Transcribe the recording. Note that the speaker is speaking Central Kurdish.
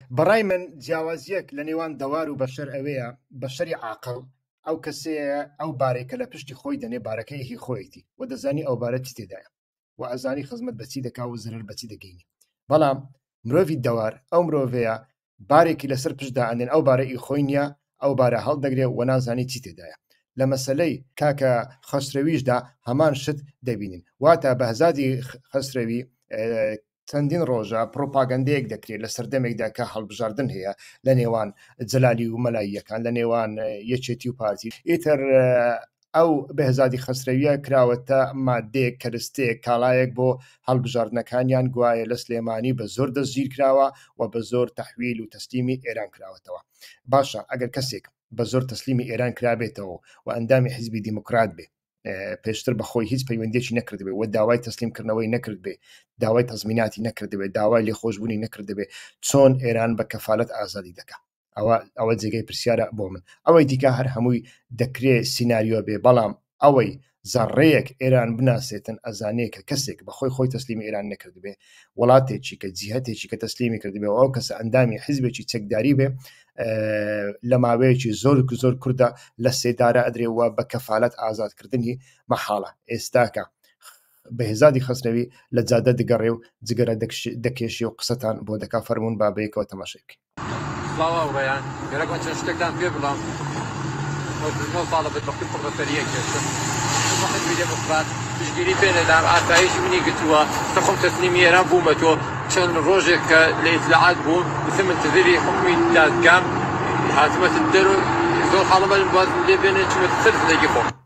بەڕای من جیاوازیەک لە نێوان دەوار و بەشەر ئەوەیە بەشەری عاقڵ ئەو کەسەیە ئەو بارێکە لە پشتی خۆی دەنێ بارەکەیەکی خۆیەتی و دەزانی ئەو بارە چی تێدایە و ئەزانی خزمەت بەچی دەکا و زرر بەچی دەگەینی. بەڵام مرۆڤی دەوار ئەو مرۆڤەیە بارێکی لەسەر پشتدا ئەنێن ئەو بارەی خۆی نییە، ئەو بارە هەڵدەگرێ و نازانی چی تێدایە. لە مەسەلەی کاکە خەسرەویشدا هەمان شت دەبینین. واتە بەهزادی خەسرەوی چەندین ڕۆژە پرۆپاگەندەیەک دەکرێت لە سەردەمێکدا کە هەڵبژاردن هەیە لە نێوان جەلالی و مەلاییەکان، لە نێوان یەکێتی و پارتی. ئیتر ئەو بەهزادی خەسرەویە کراوەتە مادەیەک کەرستەیەک کاڵایەک بۆ هەڵبژاردنەکانیان گوایە لە سلێمانی بە زۆر دەستگیر کراوە و بە زۆر تەحویل و تەسلیمی ئێران کراوەتەوە. باشە ئەگەر کەسێک بە زۆر تەسلیمی ئێران کرابێتەوە و ئەندامی حیزبی دیموکرات بێ، پێشتر بەخۆی هیچ پەیوەندێکی نەکرد بێ و داوای تەسلیمکردنەوەی نەکرد بێ، داوای تەزمیناتی نەکرد بێ، داوای لێخۆشبوونی نەکرد بێ، چۆن ئێران بە کەفالەت ئازادی دەکات؟ ئەوە جێگەی پرسیارە بۆ من. ئەوەی دیکە هەر هەمووی دەکرێت سیناریۆ بێ، بەڵام ئەوەی زەڕەیەک ئێران بناسێتن ئەزانەیە کە کەسێک بەخۆی خۆی تەسلیمی ئێران نەکرد بێ، وڵاتێکی کە جیهەتێکی کە تەسلیمی کرد بێ و ئەو کەسە ئەندامی حیزبێکی چەکداری بێ لە ماوەیەکی زۆر کوردە لە سێدارە ئەدرێەوە بە کەفالەت ئازادکردنی مەحاڵە. ئێستاکە بەهێزادی خەسرەوی لە جادە دگەڕێ و جگەرە دەکێشی و قسەتان بۆ دەکا فەرموون بابەیەکەوە تەماشای بکەین. سڵاو ڕێیان گەرەک من چەند شتێکتان پێ بڵام. 9 ساڵە بەدبەختی پڕبەفەریە کێشم حزبی دموکرات پشتگیری پێ نەدام، ئاسایشی منی گرتووە سەخۆم تەسلیمی ئێران بوومە تۆ چەند ڕۆژێک کە لە ئیتلاعات بووم مثل منتەزیری حکومی دادگام هاتمەتە دەرو زۆر حاڵەمە باز لێ بێنێ چوومەتە سەر زندگی خۆم.